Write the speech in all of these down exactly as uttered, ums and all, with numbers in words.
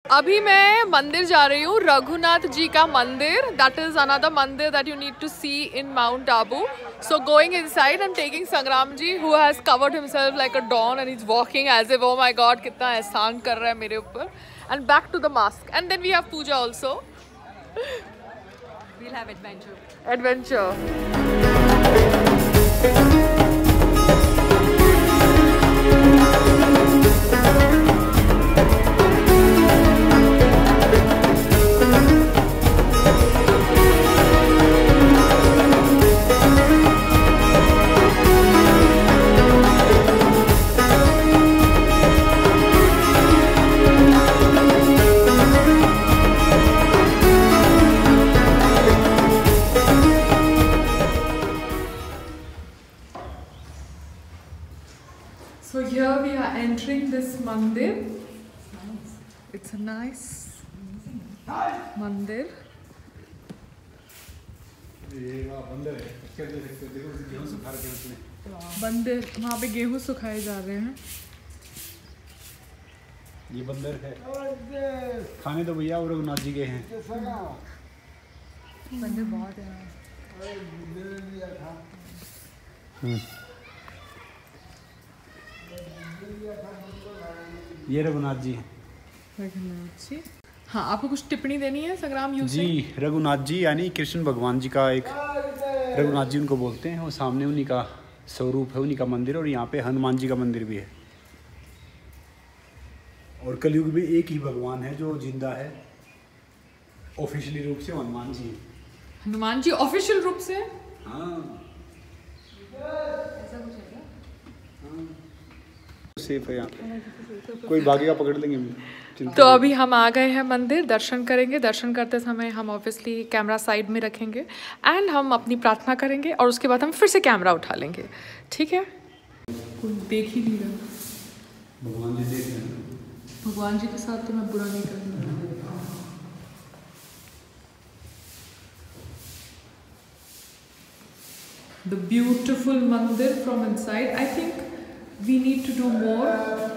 अभी मैं मंदिर जा रही हूँ, रघुनाथ जी का मंदिर. That is another mandir that you need to see in Mount Abu. So going inside, I'm taking Sangram ji, who has covered himself like a don and he's walking as if, oh my God, कितना एहसान कर रहा है मेरे ऊपर. And back to the mosque. And then we have puja also. We'll have adventure. Adventure. So here we are entering this mandir. It's a nice mandir. बंदर, वहाँ पे गेहूँ सुखाए जा रहे हैं. ये बंदर है, खाने तो भैया और रघुनाथ जी के हैं. बंदर बहुत है. ये रघुनाथ जी हैं. रघुनाथ जी. हाँ, आपको कुछ टिप्पणी देनी है संग्राम यू जी? रघुनाथ जी यानी कृष्ण भगवान जी का एक, रघुनाथ जी उनको बोलते हैं, और सामने उन्हीं का स्वरूप है, उन्हीं का मंदिर. और यहाँ पे हनुमान जी का मंदिर भी है. और कलयुग में एक ही भगवान है जो जिंदा है ऑफिशियली रूप से, हनुमान जी. हनुमान जी ऑफिशियल रूप से? हाँ, सेफ है यहाँ पे, कोई भागेगा पकड़ लेंगे. तो अभी हम आ गए हैं मंदिर, दर्शन करेंगे. दर्शन करते समय हम ऑब्वियसली कैमरा साइड में रखेंगे एंड हम अपनी प्रार्थना करेंगे और उसके बाद हम फिर से कैमरा उठा लेंगे. ठीक है? कोई देख ही नहीं रहा. भगवान जी देख रहे हैं. भगवान जी के साथ तो मैं बुरा नहीं करूँगा. The beautiful mandir from inside. I think we need to do more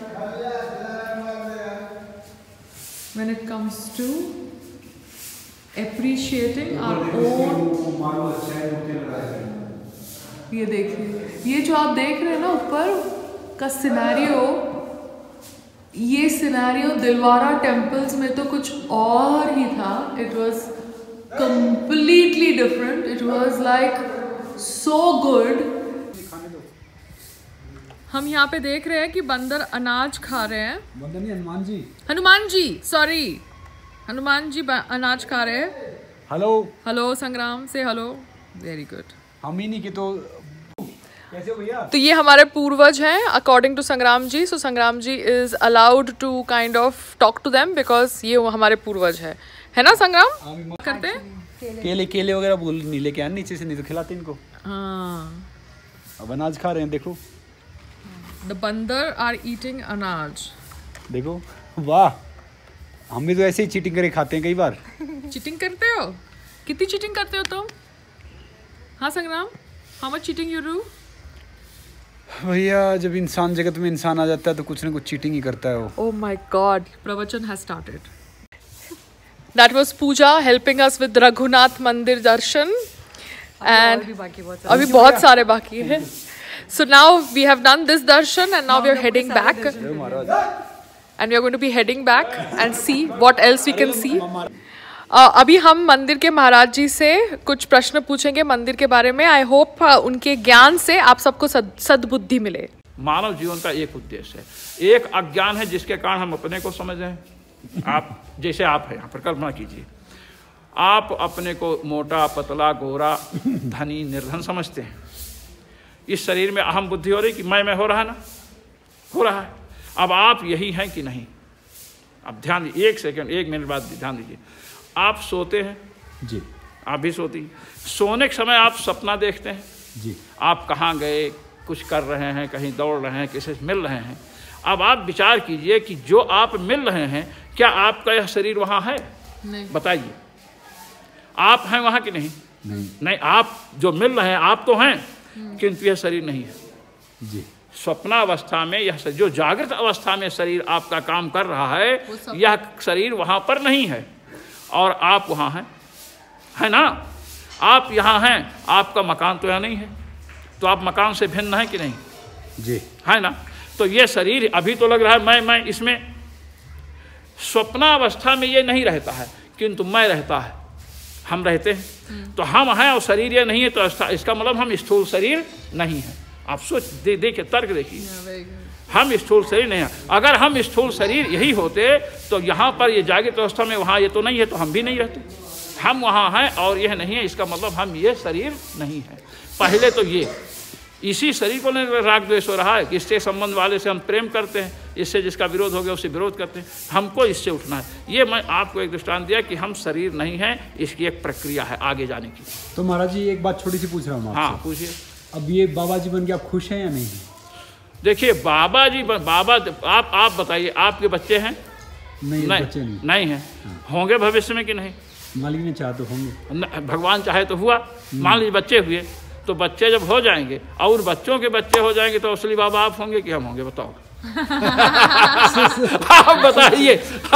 when it comes to appreciating our own. ये देखिए, ये जो आप देख रहे हैं ना ऊपर का सिनेरियो, ये सिनेरियो दिलवारा टेम्पल्स में तो कुछ और ही था. It was completely different. It was like so good. हम यहाँ पे देख रहे हैं कि बंदर अनाज खा रहे हैं. बंदर नहीं, हनुमान जी. हनुमान जी, सॉरी, हनुमान जी अनाज खा रहे हैं. हेलो हेलो संग्राम से हेलो. Very good. हम ही नहीं कि तो कैसे हो भैया? तो ये हमारे पूर्वज हैं अकॉर्डिंग टू संग्राम ji. So Sangram ji is allowed to kind of talk to them because ये हमारे पूर्वज है है ना संग्राम? करते हैं. केले केले वगैरह भूल नहीं लेके आए नीचे से, नहीं तो खिलाते इनको. हाँ, अब अनाज खा रहे हैं, देखो. द बंदर आर ईटिंग अनाज. देखो, वाह, हम भी तो ऐसे ही चीटिंग करके खाते हैं कई बार. चीटिंग करते हो? कितनी चीटिंग करते हो तुम? हाँ Sangram, how much cheating you do? भैया, जब इंसान जगत में इंसान आ जाता है तो कुछ ना कुछ चीटिंग ही करता है वो. Oh my God, प्रवचन has started. That was Pooja helping us with Raghunath Mandir darshan. And अभी बहुत सारे बाकी हैं. So now we have done this darshan and now we are heading back. And we are going to be heading back and see what else we can see. Uh, अभी हम मंदिर के महाराज जी से कुछ प्रश्न पूछेंगे मंदिर के बारे में. आई होप uh, उनके ज्ञान से आप सबको सद, सद्बुद्धि मिले. मानव जीवन का एक उद्देश्य है, एक अज्ञान है जिसके कारण हम अपने को समझ रहे हैं. आप जैसे आप हैं यहाँ पर, कल्पना कीजिए, आप अपने को मोटा पतला गोरा धनी निर्धन समझते हैं. इस शरीर में अहम बुद्धि हो रही कि मैं मैं हो रहा ना, हो रहा है. अब आप यही हैं कि नहीं? अब ध्यान दीजिए, एक सेकंड, एक मिनट बाद ध्यान दीजिए. आप सोते हैं जी, आप भी सोती हैं. सोने के समय आप सपना देखते हैं जी. आप कहाँ गए, कुछ कर रहे हैं, कहीं दौड़ रहे हैं, किसी से मिल रहे हैं. अब आप विचार कीजिए कि जो आप मिल रहे हैं, क्या आपका यह शरीर वहाँ है? नहीं. बताइए, आप हैं वहाँ कि नहीं? नहीं. नहीं, आप जो मिल रहे हैं आप तो हैं, किंतु यह शरीर नहीं है. जी. स्वप्नावस्था में यह जो जागृत अवस्था में शरीर आपका काम कर रहा है, यह शरीर वहाँ पर नहीं है और आप वहाँ हैं, है ना। आप यहाँ हैं, आपका मकान तो यहाँ नहीं है, तो आप मकान से भिन्न हैं कि नहीं जी, है ना। तो ये शरीर अभी तो लग रहा है मैं मैं इसमें, स्वप्नावस्था में ये नहीं रहता है, किंतु मैं रहता है, हम रहते हैं। तो हम हैं और शरीर ये नहीं है, तो इसका मतलब हम स्थूल शरीर नहीं है। आप सोच दे देखिए, तर्क देखिए, हम स्थूल शरीर नहीं हैं। अगर हम स्थूल शरीर यही होते तो यहाँ पर ये जागृत अवस्था में वहाँ ये तो नहीं है, तो हम भी नहीं रहते। हम वहाँ हैं और यह नहीं है, इसका मतलब हम ये शरीर नहीं है। पहले तो ये इसी शरीर को नहीं राग द्वेष हो रहा है कि इससे संबंध वाले से हम प्रेम करते हैं, इससे जिसका विरोध हो गया उससे विरोध करते हैं, हमको इससे उठना है। ये मैं आपको एक दृष्टांत दिया कि हम शरीर नहीं हैं, इसकी एक प्रक्रिया है आगे जाने की। तो महाराज जी एक बात छोटी सी पूछ रहा हूँ। हाँ पूछिए। अब ये बाबा जी बन के आप खुश हैं या नहीं? देखिए बाबा जी बाबा आप आप बताइए, आपके बच्चे हैं? नहीं, नहीं बच्चे नहीं, नहीं हैं। होंगे भविष्य में कि नहीं? मालिक ने चाहे तो होंगे, भगवान चाहे तो हुआ। मान लीजिए बच्चे हुए, तो बच्चे जब हो जाएंगे और बच्चों के बच्चे हो जाएंगे तो असली बाबा आप होंगे कि हम होंगे, बताओ। आप बताइए।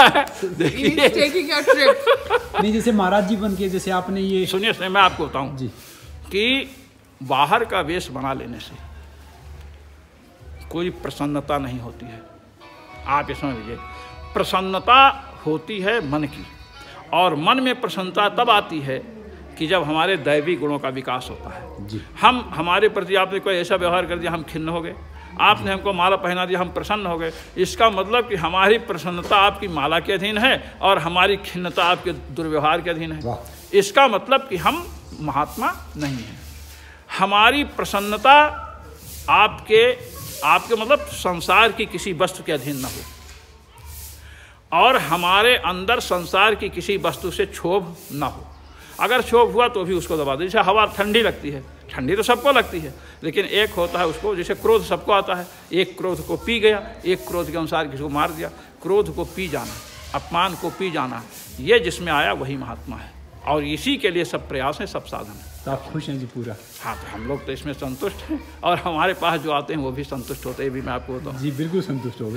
नहीं, जैसे महाराज जी बन के जैसे आपने ये, सुनिए सुनिए मैं आपको बताऊं जी कि बाहर का वेश बना लेने से कोई प्रसन्नता नहीं होती है। आप ये समझ लीजिए, प्रसन्नता होती है मन की, और मन में प्रसन्नता तब आती है कि जब हमारे दैवी गुणों का विकास होता है जी। हम हमारे प्रति आपने कोई ऐसा व्यवहार कर दिया, हम खिन्न हो गए, आपने हमको माला पहना दिया, हम प्रसन्न हो गए। इसका मतलब कि हमारी प्रसन्नता आपकी माला के अधीन है और हमारी खिन्नता आपके दुर्व्यवहार के अधीन है। इसका मतलब कि हम महात्मा नहीं हैं। हमारी प्रसन्नता आपके आपके मतलब संसार की किसी वस्तु के अधीन न हो, और हमारे अंदर संसार की किसी वस्तु से क्षोभ न हो। अगर क्षोभ हुआ तो भी उसको दबा दो। जैसे हवा ठंडी लगती है, ठंडी तो सबको लगती है, लेकिन एक होता है उसको, जैसे क्रोध सबको आता है, एक क्रोध को पी गया, एक क्रोध के अनुसार किसी को मार दिया। क्रोध को पी जाना, अपमान को पी जाना, ये जिसमें आया वही महात्मा है, और इसी के लिए सब प्रयास है, सब साधन है। तो आप खुश हैं जी पूरा? हाँ, तो हम लोग तो इसमें संतुष्ट हैं, और हमारे पास जो आते हैं वो भी संतुष्ट होते हैं, भी मैं आपको बताऊँ। जी बिल्कुल संतुष्ट हो गए।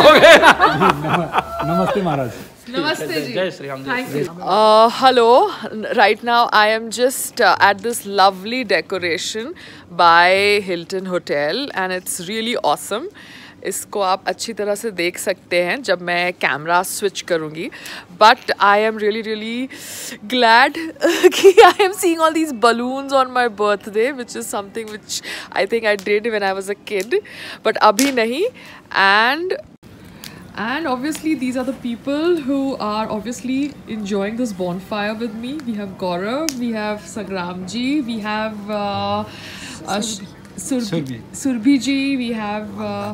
नम- नमस्ते महाराज। Namaste ji. जय Shri Ram. Thank you. Uh, hello. Right now I am just uh, at this lovely decoration by Hilton Hotel and it's really awesome. इसको आप अच्छी तरह से देख सकते हैं जब मैं कैमरा स्विच करूँगी, but I am really really glad कि I am seeing all these balloons on my birthday, which is something which I think I did when I was a kid, but अभी नहीं। And And obviously these are the people who are obviously enjoying this bonfire with me. We have Gaurav, we have Sagramji, we have uh, uh, Surbi, Surbi. Surbi ji, we have uh,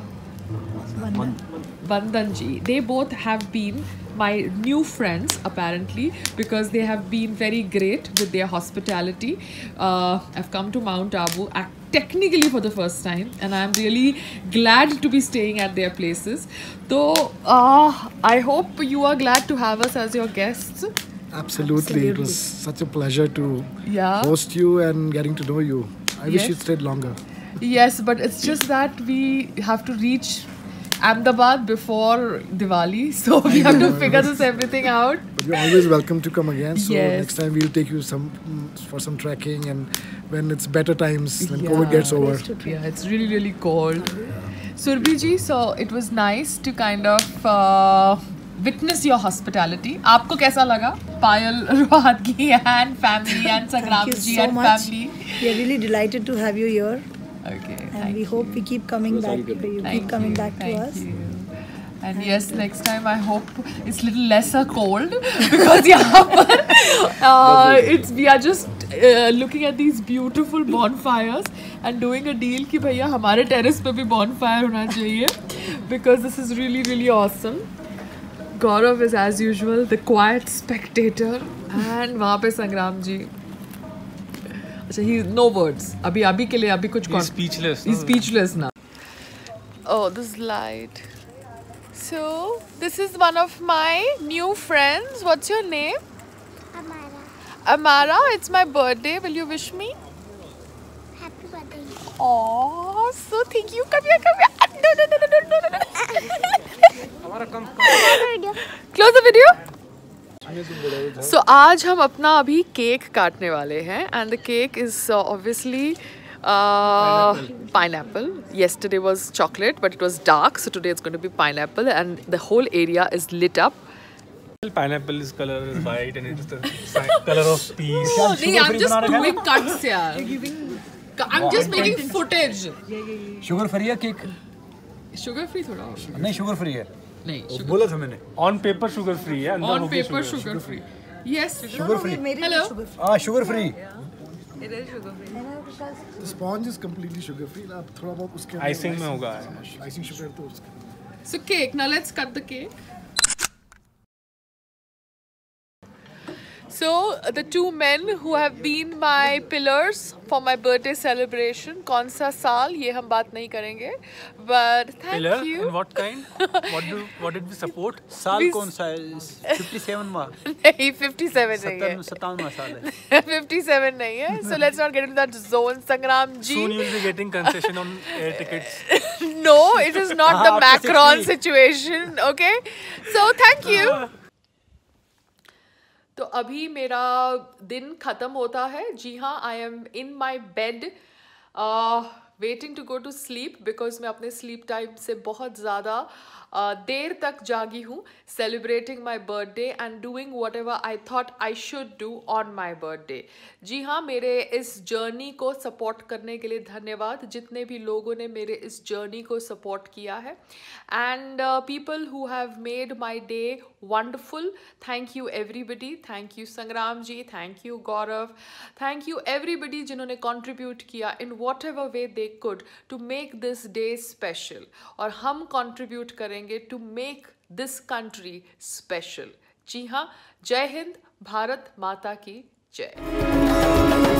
Bandan ji. They both have been my new friends apparently, because they have been very great with their hospitality. Uh, I've come to Mount Abu technically for the first time and I'm really glad to be staying at their places. So uh, I hope you are glad to have us as your guests. Absolutely. Absolutely. It was such a pleasure to Yeah. host you and getting to know you. I Yes. wish you stayed longer. Yes, but it's just that we have to reach Ahmedabad before Diwali, so we have to figure this everything out. But you're always welcome to come again. So Yes. next time we'll take you some mm, for some trekking, and when it's better times, when Yeah. COVID gets over. Yeah, it's really really cold. Surbi ji, so it was nice to kind of uh, witness your hospitality. आपको कैसा लगा? पायल Rohatgi and family and Sagram Thank you ji so and much. family. We are really delighted to have you here, Okay. and thank we hope we keep coming back. You Thank keep coming you, back to thank us. you. And yes, next time I hope it's little lesser cold because यहाँ पर uh, it's we are just uh, looking at these beautiful bonfires and doing a deal कि भैया हमारे terrace पे भी bonfire होना चाहिए, because this is really really awesome. Gaurav is as usual the quiet spectator and वहाँ पे संग्राम जी, अच्छा he no words अभी अभी के लिए अभी कुछ He's speechless. He's speechless now. Oh, this light. So, this is one of my new friends. What's your name? Amara, Amara. It's my birthday. Will you wish me? happy birthday. Oh, so thank you. Come here, come here. No, no, no, no, no, no, no. Close the video. So आज हम अपना अभी cake काटने वाले हैं and the cake is uh, obviously uh, pineapple. Yesterday was chocolate but it was dark, so today it's going to be pineapple and the whole area is lit up. Pineapple is color is white and it is the color of peace. Oh, nee, I'm just doing cuts here. I'm just making footage. Sugar free है cake? Sugar free थोड़ा नहीं sugar free है नहीं बोला था मैंने On paper sugar free है On paper sugar free. Yes. Sugar free Hello. हाँ शुगर फ्री It is sugar free. The sponge is completely sugar free. आप थोड़ा बहुत उसके Icing में होगा icing sugar तो उसके So cake. Now let's cut the cake. So the two men who have been my pillars for my birthday celebration. कौन सा साल ये हम बात नहीं करेंगे. But thank Pillar? you. In what kind? What do what did we support? साल कौन सा है? fifty-seven वां नहीं fifty-seven नहीं है. सत्तावन साल है. fifty-seven नहीं है. So let's not get into that zone. Sangram ji. Soon you will be getting concession on air tickets. No, it is not the Macron situation. Okay. So thank you. तो अभी मेरा दिन ख़त्म होता है. जी हाँ, I am in my bed waiting to go to sleep because मैं अपने स्लीप टाइम से बहुत ज़्यादा uh, देर तक जागी हूँ. Celebrating my birthday and doing whatever I thought I should do on my birthday. जी हाँ, मेरे इस जर्नी को सपोर्ट करने के लिए धन्यवाद. जितने भी लोगों ने मेरे इस जर्नी को सपोर्ट किया है and people who have made my day wonderful. Thank you everybody. Thank you Sangram ji. Thank you Gaurav. Thank you everybody जिन्होंने contribute किया in whatever way they could to make this day special. और हम contribute करेंगे to make this country special. जी हाँ, जय हिंद, भारत माता की जय.